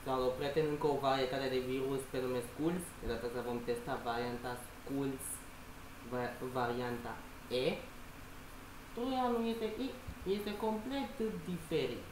Salut, prieteni, încă o varietate de virus pe nume Skulls. De data asta vom testa varianta Skulls, varianta E. Troianul este I, este complet diferit.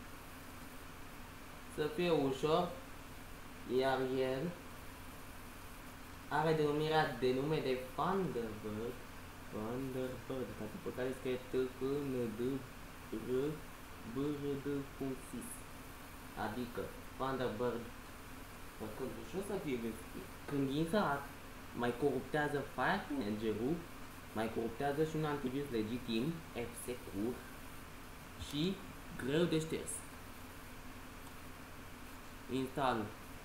Să fie ușor, iar el are denumirea de nume de Thunderbird. Thunderbird, pe care scrie T-H-N-D-R-B-R-D.sis, adică Thunderbird. Și o să fie când intră, mai coruptează File Manager-ul, mai coruptează și un antivirus legitim, F-Secure, și greu de șters. Install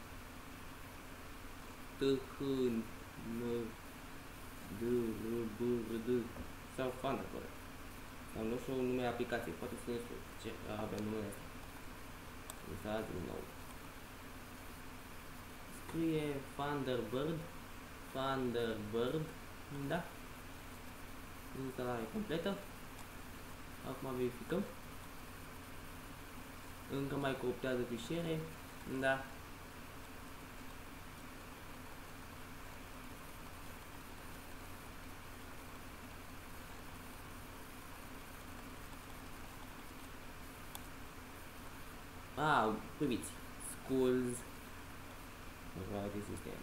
T-H-N-D-R-B-R-D sau Thunderbird. Sau nu știu numele aplicației, poate să nu știu ce avem numele ăsta. Instalați din nou. Scrie Thunderbird, da? Instalare completă. Acum verificăm. Încă mai coruptează fișiere, da. Priviți, Skulls, de sistem.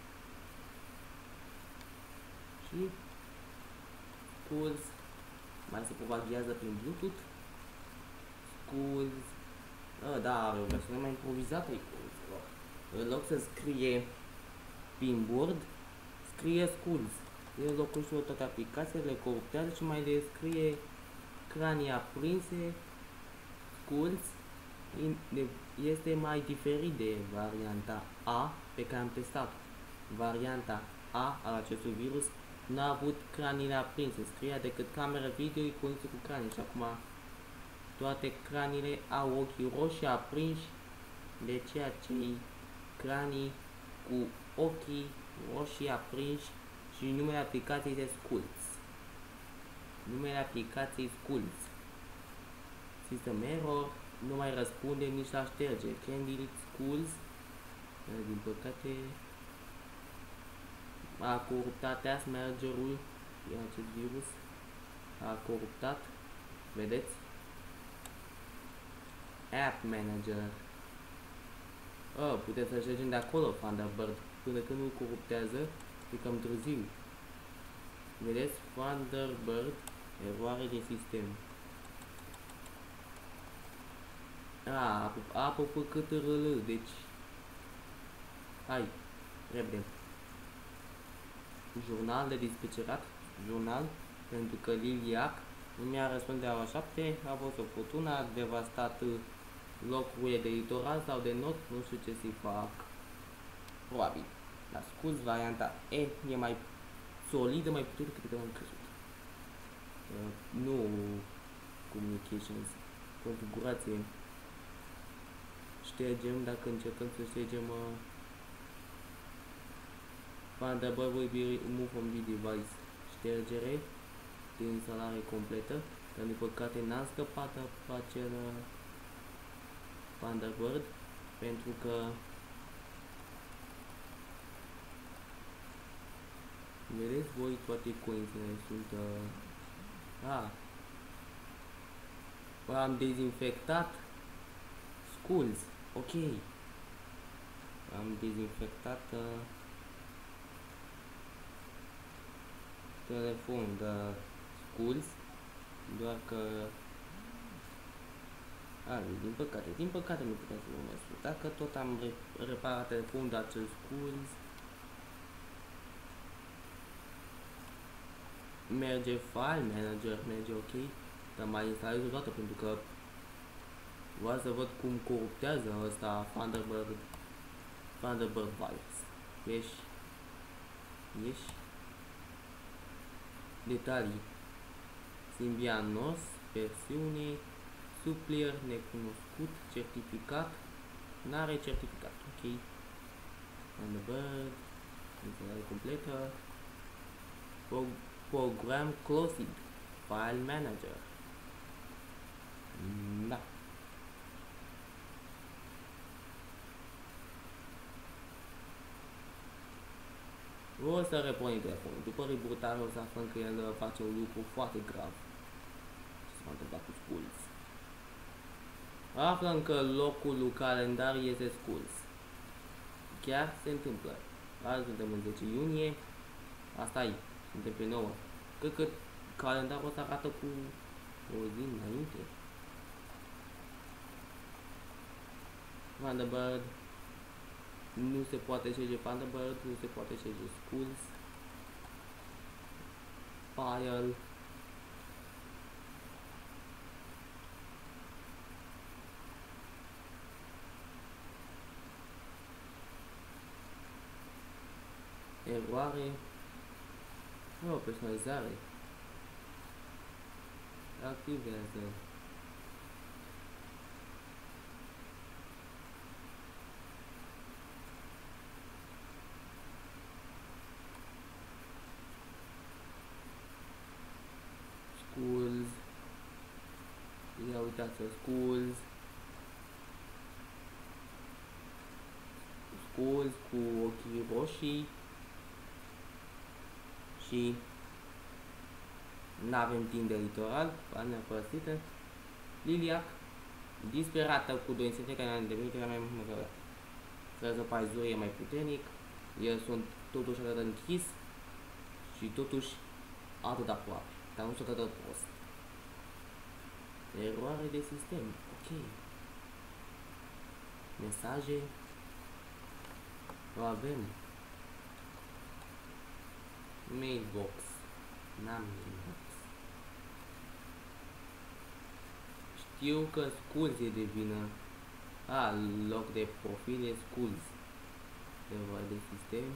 Și Skulls mai se propaghează prin Bluetooth. Skulls, da, are o versiune mai improvizată. În loc să scrie Pinboard, scrie Skulls. El locuiește toate aplicațiile, le coruptează și mai le scrie cranii aprinse. Skulls este mai diferit de varianta A pe care am testat. Varianta A al acestui virus nu a avut craniile aprinse, scria decât camera video iconiță cu cranii și acum toate craniile au ochii roșii aprinși, de ceea ce cranii cu ochii roșii aprinși și numele aplicației este Skulls. Numele aplicației Skulls. System error, nu mai răspunde nici la șterge. Can delete Skulls. Din păcate a coruptat Task Manager-ul. Acest virus a coruptat. Vedeți? App Manager. Putem să ștergem de acolo Thunderbird. Până când nu coruptează, e cam târziu. Vedeți? Thunderbird, eroare de sistem. Apă cât râl, deci hai, repede. Jurnal de dispecerat, jurnal, pentru că Liliac nu mi-a răspuns de ora 7, a fost o furtună, a devastat locurile de litoral sau de not, nu știu ce să-i fac. Probabil. La Skulls, varianta E e mai solidă, mai puternică decât am crezut. Nu communications, configurație. Ștergem, dacă încercăm să ștergem Thunderbird will be removed from the device. Ștergere de instalare completă, dar din păcate n-am scăpat acel Thunderbird pentru că vedeți voi toate coințele sunt am dezinfectat Skulls. Ok, am dezinfectat telefonul de Skulls, doar că din păcate nu putem să mă măsur. Dacă tot am reparat telefonul de acel Skulls, merge File Manager, merge ok, dar mai instalez o dată pentru că vreau să văd cum coruptează ăsta Thunderbird virus. Ieși. Detalii. Symbianos, versiune, supplier, necunoscut, certificat, n-are certificat. Ok. Thunderbird, instalare completă. Program closing, File Manager. Da. să repornim telefonul. După rebootare o să aflăm că el face un lucru foarte grav. Ce s-a întâmplat cu Skulls? Aflăm că locul lui calendar este Skulls. Chiar se întâmplă. Azi suntem în 10 iunie. Asta e. Suntem pe 9. Cred că calendarul ăsta arată cu o zi înainte. Thunderbird. Nu se poate șege Thunderbird. Nu se poate șege Skulls. Pile. Eroare. O personalizare. Activează. Skulls. Ia uitați-o, Skulls. Skulls cu ochii roșii. Și n-avem timp de litoral, panea părăsită. Liliac, disperată cu dorințe care ne-am devenit mai măgără. Freză paizur e mai puternic, el sunt totuși atât închis și totuși atât aproape, dar nu sunt atât prost. Eroare de sistem, ok. Mesaje, o avem. Mailbox. N-am mailbox. Știu că Skulls e de vină. Loc de profil e Skulls. Eroare de sistem.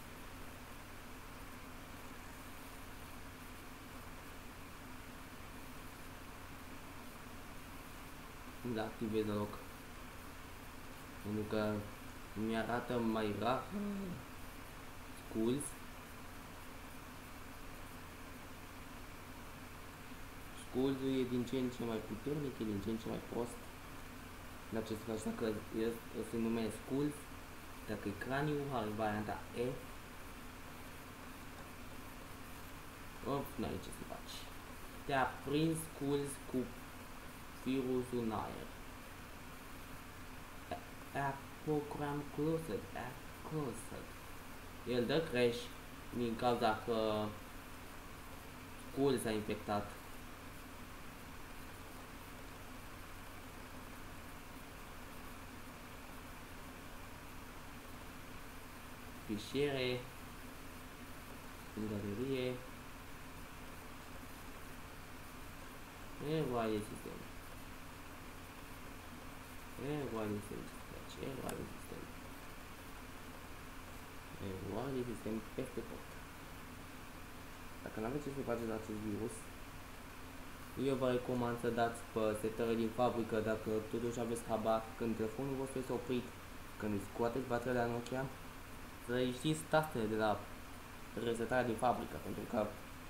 Îl activez la loc. Pentru că mi-arată mai rar Skulls. Skulls-ul e din ce în ce mai puternic, e din ce în ce mai prost. În acest caz, dacă se numește Skulls, dacă e craniu, are varianta E. N-ai ce să faci. Te-a prins Skulls cu virusul în aer. Program closed. El dă crash din cauza că Skulls s-a infectat. Fișiere, în galerie, eroare de sistem, eroare de sistem peste tot. Dacă nu aveți ce să faceți acest virus, eu vă recomand să dați pe setări din fabrică dacă totuși aveți habar când telefonul vostru este oprit, când scoateți bateria de la Nokia, să știți tastele de la resetarea din fabrică, pentru că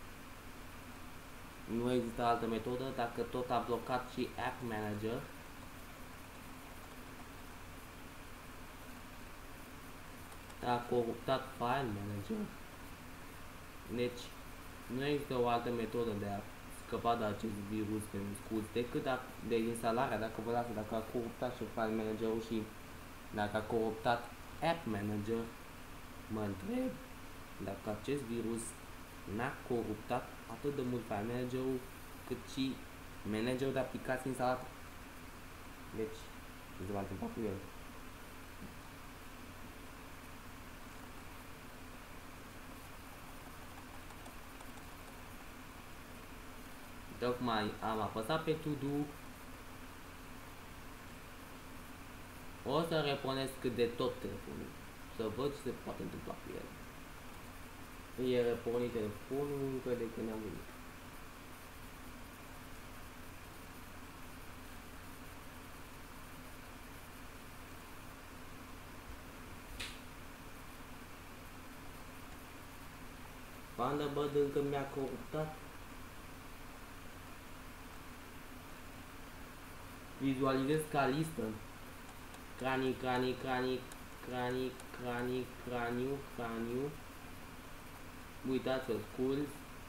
nu există altă metodă dacă tot a blocat și App Manager. A coruptat File Manager. Deci nu există o altă metodă de a scăpa de acest virus pe Skulls decât de instalarea, dacă vă lasă, dacă a coruptat și File Manager-ul și dacă a coruptat App Manager. Mă întreb dacă acest virus n-a coruptat atât de mult File Manager-ul cât și managerul de aplicații instalat. Deci, ce se va întâmpla cu el? Tocmai am apăsat pe To-Do. O să repornesc cât de tot telefonul, să văd ce se poate întâmpla cu el. E repornit telefonul încă de când am venit. Thunderbird încă mi-a coruptat. Vizualizez ca listă. Cranii, craniu. Uitați-o, schools,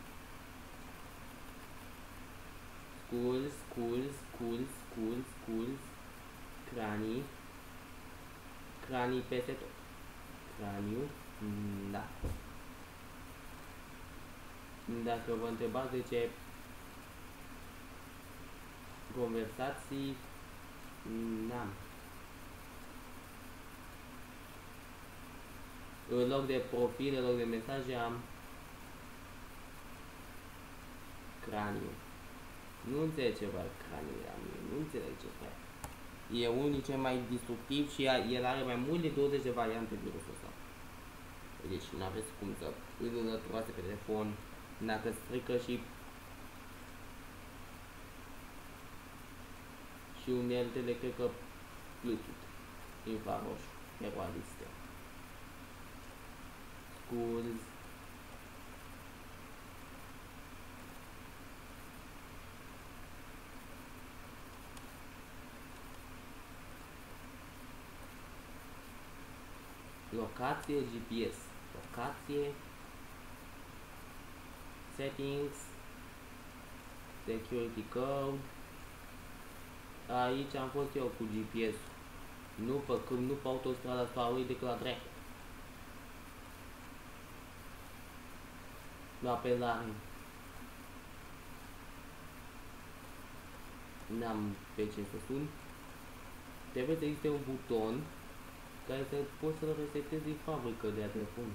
schools, schools, schools, schools, schools, cranii, cranii peste tot. Craniu, da. Dacă vă întrebați de ce conversații, n-am. În loc de profil, în loc de mesaje am craniu. Nu înțeleg ce vrea craniu la mine, nu înțeleg ce vrea. E unul cel mai destructiv și el are mai mult de 20 de variante virusul ăsta. Deci nu aveți cum să îl înlăturați pe telefon, dacă strică și uneltele, cred că Bluetooth, infraroșu, eroaliste. Schools, locație, GPS, locație, settings, security code. Aici am fost eu cu GPS, nu pe autostrada Sparului decât la dreapta. La apelare. N-am pe ce să sun. Trebuie să existe un buton care să poți să-l resetezi din fabrică de la telefon.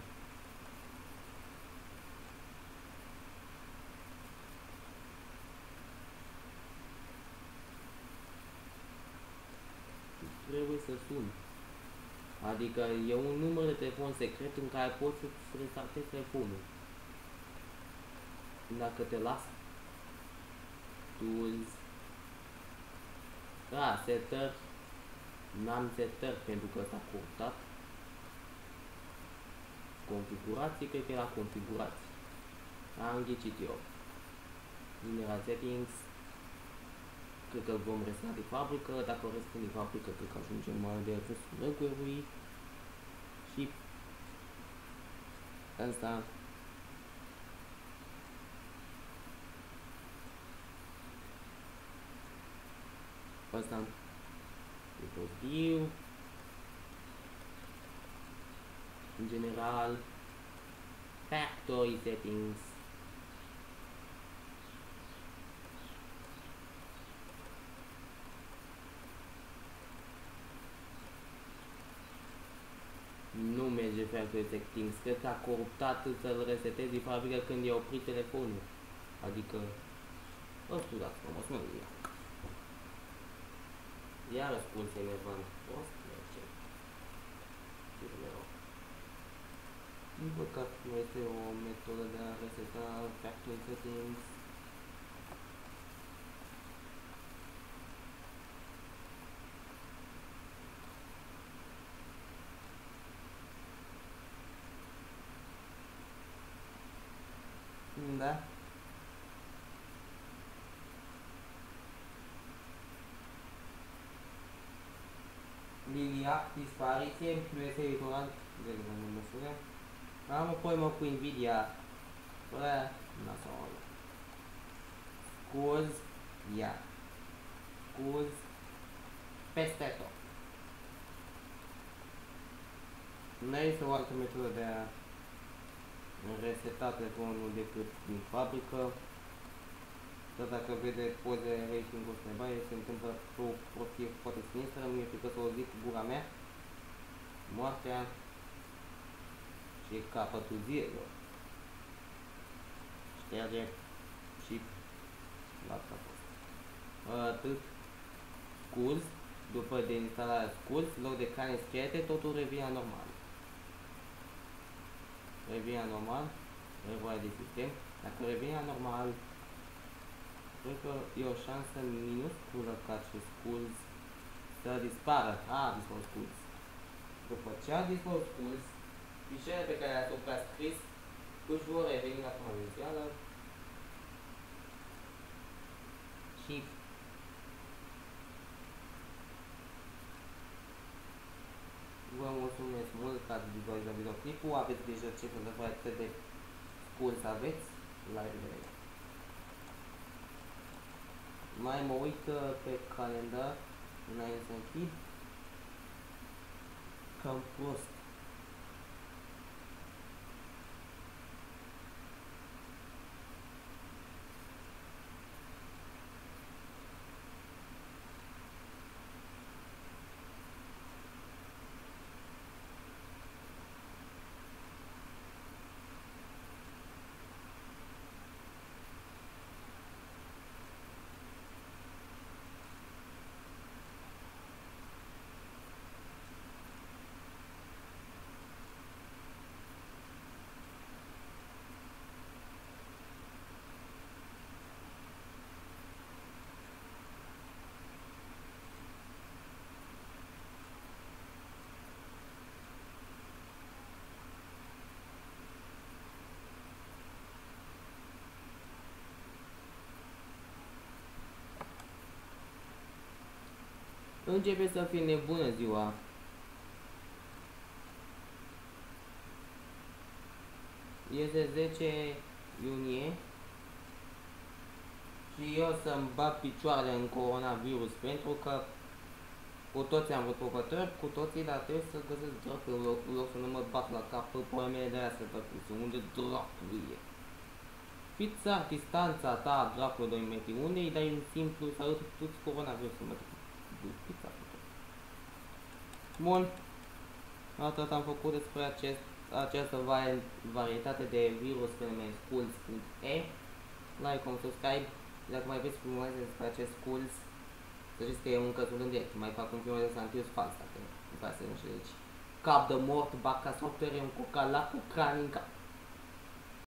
Trebuie să sun. Adică e un număr de telefon secret în care poți să restartezi telefonul. Dacă te las. Tools. Da, setări. N-am setări pentru că s-a curtat. Configurații, cred că era configurații. Am ghicit eu. General settings. Cred că vom reseta de fabrică. Dacă o resetăm de fabrică, cred că ajungem mai de restul răgului. Și asta. Asta dispozitiv, în general, factory settings, nu merge factory settings, cred că a coruptat să-l resetezi din fabrică când i-a oprit telefonul, adică, scuzați frumos, mă ia. Iar răspuns enervant. Prost merge. Din păcat nu este o metodă de a reseta factory settings. Da? Lilia, dispariție, nu este editorial de măsură. Am o poemă cu Nvidia. Bă, nasol. Scuz, ia. Scuz, peste tot. Nu este o altă metodă de a reseta telefonul decât din fabrică. Dar dacă vede poze rating-ul ăsta de baie, se întâmplă pe o prostie foarte sinistră, mi-e frică să o zic cu gura mea. Moartea și capătul zilelor. Șterge și asta a fost. Atât. Scuz, după deinstalarea scuz, loc de care schete, totul revine normal. Revine normal, revoie de sistem. Dacă revine normal, cred că e o șansă minusculă ca acest scuz să dispară. A dispărut scuz. După ce a dispărut scuz, fișierele pe care le-ați scris își vor reveni la forma inițială și vă mulțumesc mult că ați vizualizat videoclipul, aveți grijă ce fel de variante de Schools aveți library. Mai mă uit pe calendar înainte să închid. Cam prost. Începe să fie nebună ziua. Este 10 iunie și eu să-mi bag picioarele în coronavirus pentru că cu toții am vrut provocători, cu toții, dar trebuie să găsesc dracu în loc să nu mă bat la cap pe poemele de astea tăcuse. Unde dracu e? Pizza, distanța ta, dracu 2 metri, unde îi dai un simplu să arăt toți coronavirusul, mă pizza. Bun, atât am făcut despre această varietate de virus fenomen schools.e. Like, subscribe. Dacă mai vreți filmeze despre acest schools, să știți că eu încă sunt în direct. Mai fac un film de Santius fals, dacă nu vreau să nu știu. Deci, cap de mort, baca software, un cocalac cu crani în cap.